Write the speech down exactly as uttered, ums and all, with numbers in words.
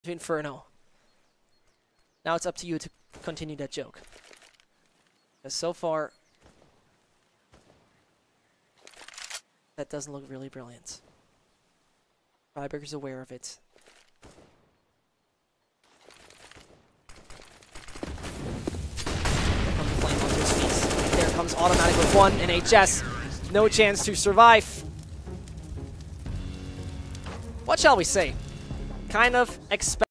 Inferno. Now it's up to you to continue that joke. Because so far, that doesn't look really brilliant. Freiberger's aware of it. There comes the flame onto his feet. There comes autimatic with one, and H S. No chance to survive. What shall we say? Kind of expect.